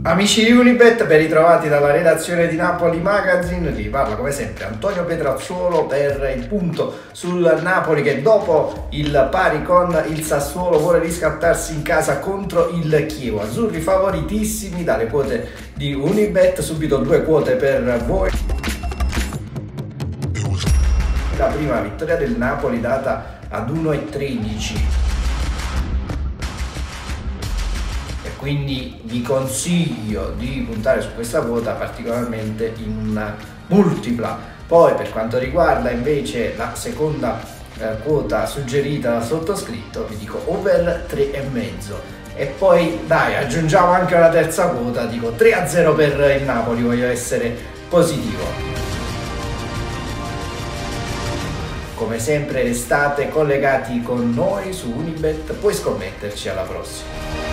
Amici di Unibet, ben ritrovati dalla redazione di Napoli Magazine. Vi parla come sempre Antonio Petraczuolo per il punto sul Napoli che dopo il pari con il Sassuolo vuole riscattarsi in casa contro il Chievo. Azzurri favoritissimi dalle quote di Unibet, subito due quote per voi. La prima vittoria del Napoli data ad 1,13. Quindi vi consiglio di puntare su questa quota particolarmente in una multipla. Poi per quanto riguarda invece la seconda quota suggerita dal sottoscritto vi dico over 3,5 e poi dai aggiungiamo anche una terza quota, dico 3-0 per il Napoli, voglio essere positivo. Come sempre restate collegati con noi su Unibet, puoi scommetterci. Alla prossima.